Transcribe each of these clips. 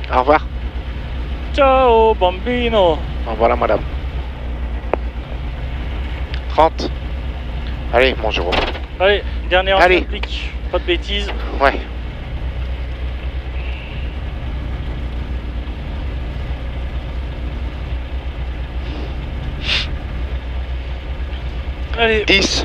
Au revoir. Ciao, bambino. Au revoir, madame. 30. Allez, mon Jérôme. Allez, dernière Allez. applique. Pas de bêtises. Ouais. Allez. 10.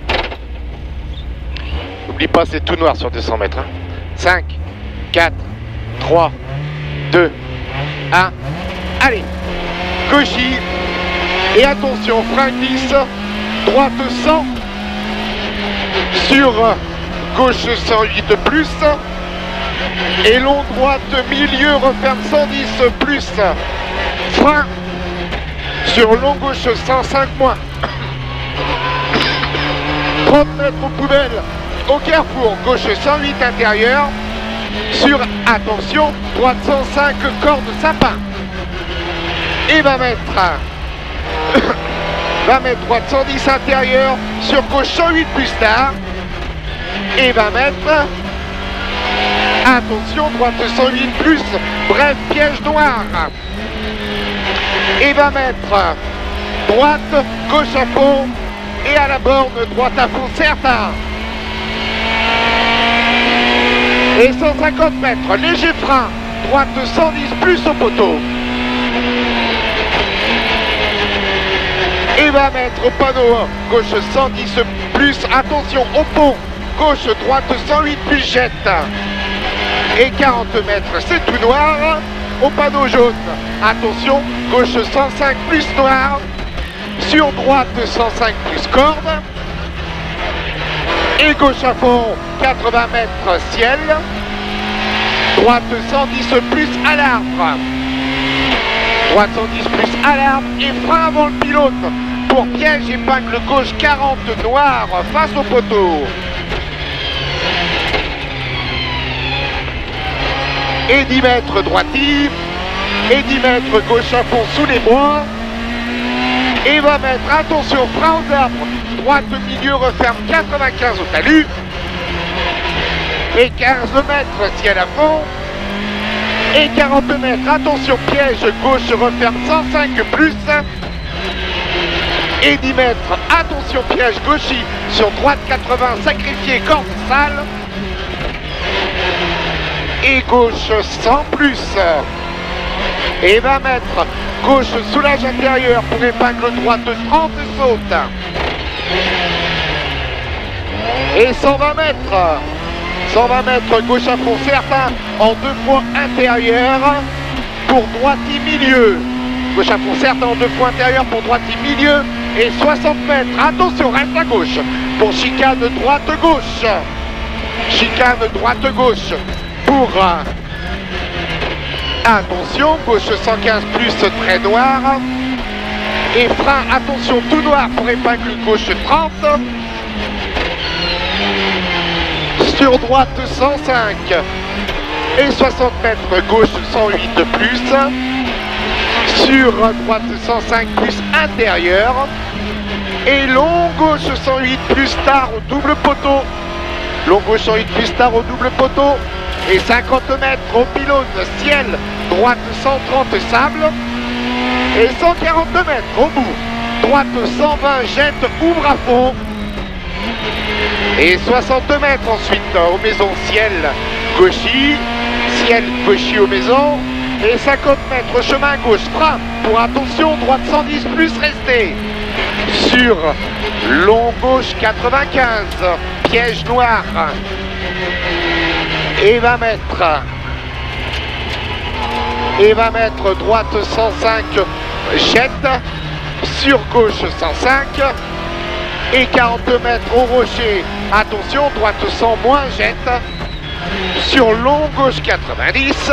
N'oublie pas, c'est tout noir sur 200 mètres. Hein. 5, 4, 3, 2, 1. Allez. Gauchy. Et attention, frein glisse. Droite 100. Sur gauche 108 plus. Et long droite milieu referme 110 plus. Frein. Sur long gauche 105 moins. 30 mètres aux poubelles au carrefour, gauche 108 intérieur, sur, attention, droite 105 corde sapin. Et 20 mètres. 20 mètres, droite 110 intérieur, sur gauche 108 plus tard. Et 20 mètres. Attention, droite 108 plus, bref, piège noir. Et 20 mètres. Droite, gauche à fond. Et à la borne, droite à fond, certain. Et 150 mètres, léger frein, droite 110 plus au poteau. Et 20 mètres au panneau, gauche 110 plus, attention au pont, gauche, droite 108 plus jette. Et 40 mètres, c'est tout noir, au panneau jaune, attention, gauche 105 plus noir. Sur droite 105 plus corde. Et gauche à fond 80 mètres ciel. Droite 110 plus alarme. Droite 110 plus alarme et frein avant le pilote. Pour piège épingle gauche 40 noir face au poteau. Et 10 mètres droitive. Et 10 mètres gauche à fond sous les bois. Et 20 mètres, attention, frein aux arbres, droite milieu referme 95 au talus. Et 15 mètres, ciel à fond. Et 40 mètres, attention, piège, gauche referme 105 plus. Et 10 mètres, attention, piège, gauchy, sur droite 80, sacrifié, corde sale. Et gauche 100 plus. Et 20 mètres, gauche soulage intérieur pour épingle droite 30 saute. Et 120 mètres. 120 mètres, gauche à fond certain, en 2 fois intérieur pour droiti milieu. Gauche à fond certain en 2 fois intérieur pour droiti milieu. Et 60 mètres, attention, reste à gauche. Pour chicane droite-gauche. Chicane droite-gauche pour... attention, gauche 115 plus très noir. Et frein, attention, tout noir pour épingle gauche 30. Sur droite 105. Et 60 mètres, gauche 108 plus. Sur droite 105 plus intérieur. Et long gauche 108 plus tard au double poteau. Long gauche 108 plus tard au double poteau. Et 50 mètres au pylône ciel, droite 130 sable. Et 142 mètres au bout, droite 120 jette, ouvre à fond. Et 60 mètres ensuite aux maisons ciel, gauchy, ciel, gauchy aux maisons. Et 50 mètres chemin gauche, frein pour attention, droite 110 plus resté. Sur long gauche 95, piège noir. Et 20 mètres. Et 20 mètres, droite 105, jette. Sur gauche 105. Et 42 mètres au rocher. Attention, droite 100 moins, jette. Sur long gauche 90.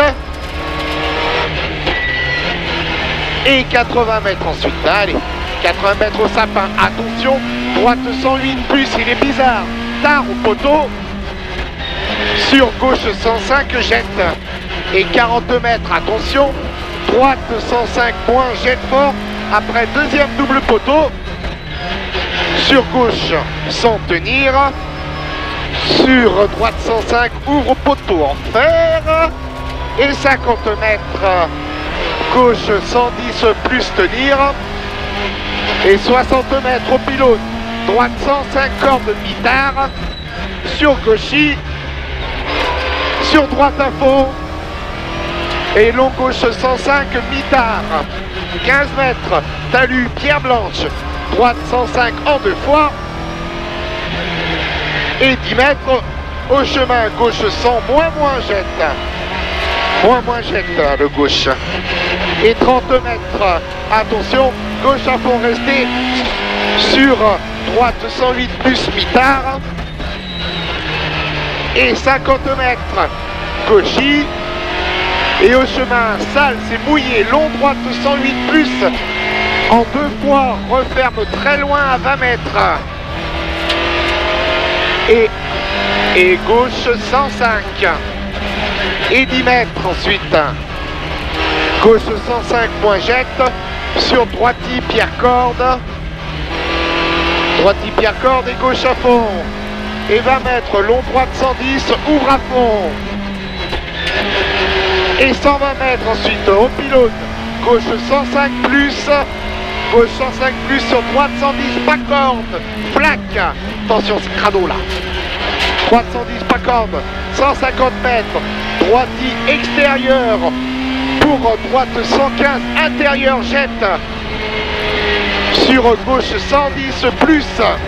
Et 80 mètres ensuite. Allez, 80 mètres au sapin. Attention, droite 108 plus, il est bizarre. Tard au poteau. Sur gauche 105 jette. Et 42 mètres, attention. Droite 105 moins, jette fort. Après deuxième double poteau. Sur gauche sans tenir. Sur droite 105, ouvre au poteau en fer. et 50 mètres, gauche 110 plus tenir, et 60 mètres au pilote, droite 105 cordes mitard, sur gauchy, sur droite à fond, et long gauche 105 mitard, 15 mètres, talus pierre blanche, droite 105 en 2 fois, et 10 mètres au chemin, gauche 100, moins jette, le gauche, et 30 mètres, attention, gauche à fond resté, sur droite 108 plus mitard, et 50 mètres, gauchy, et au chemin, sale, c'est mouillé, long droite 108 plus, en 2 fois, referme très loin à 20 mètres, et gauche 105, et 10 mètres ensuite, gauche 105 moins jette, sur droiti pierre corde, et gauche à fond, et 20 mètres, long droite 110, ouvre à fond, et 120 mètres ensuite au pilote, gauche 105 plus, sur droite 110, pas corde, flaque, attention c'est crado là, droite 110, pas corde, 150 mètres, droiti extérieur, pour droite 115, intérieur jette, sur gauche 110 plus,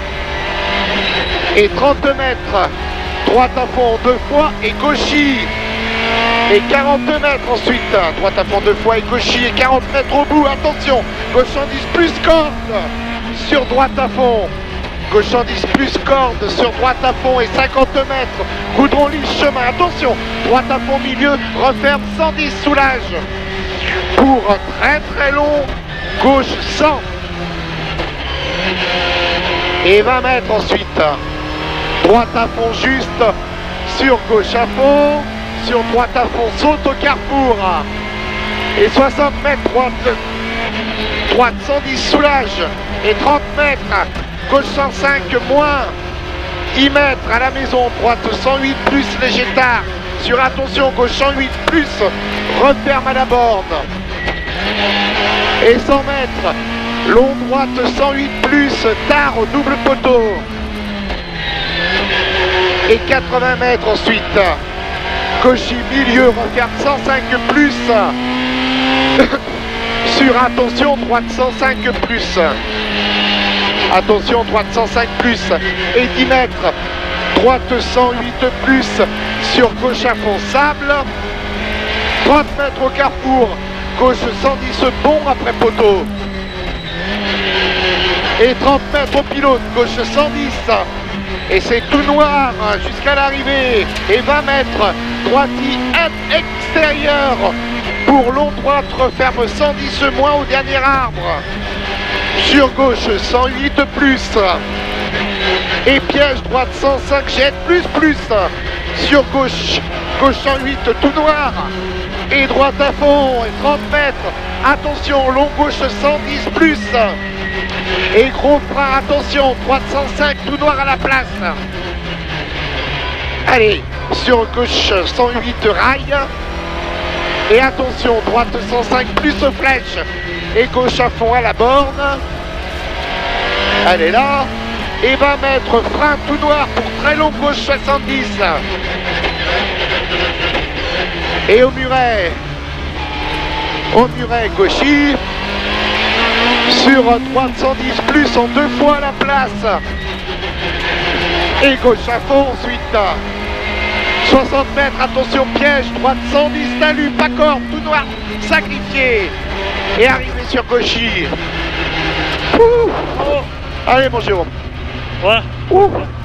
et 30 mètres, droite à fond 2 fois et gauchy, et 40 mètres ensuite, droite à fond 2 fois et gauchy, et 40 mètres au bout, attention, gauche 110 plus corde, sur droite à fond, gauche 110 plus corde, sur droite à fond, et 50 mètres, goudron lisse chemin, attention, droite à fond milieu, referme 110, soulage, pour très long, gauche 100, et 20 mètres ensuite, droite à fond juste, sur gauche à fond, sur droite à fond, saute au carrefour, et 60 mètres, droite 110 soulage, et 30 mètres, gauche 105 moins, 10 mètres à la maison, droite 108 plus léger tard, sur attention, gauche 108 plus, referme à la borne, et 100 mètres, long droite 108 plus, tard au double poteau, et 80 mètres ensuite, gauchy milieu, referme 105 plus, sur attention, droite 105 plus, attention, droite 105 plus, et 10 mètres, droite 108 plus, sur gauche à fond sable, 30 mètres au carrefour, gauche 110 bon après poteau, et 30 mètres au pilote, gauche 110, et c'est tout noir jusqu'à l'arrivée, et 20 mètres, droiti extérieur, pour long droite, referme 110 moins au dernier arbre, sur gauche 108 plus, et piège droite 105 jette plus, sur gauche 108 tout noir, et droite à fond, et 30 mètres, attention, long gauche 110 plus, et gros frein, attention, droite 105 tout noir à la place, allez, sur gauche 108 rail, et attention, droite 105 plus flèche, et gauche à fond à la borne, allez là, et 20 mètres, frein tout noir pour très long gauche 70, et au muret gauchy, sur droite 110 plus en 2 fois à la place, et gauche à fond ensuite, 60 mètres, attention piège, droite 110 talus, pas corde, tout noir, sacrifié, et arrivé sur gauchy. Allez mon Jérôme. Ouais.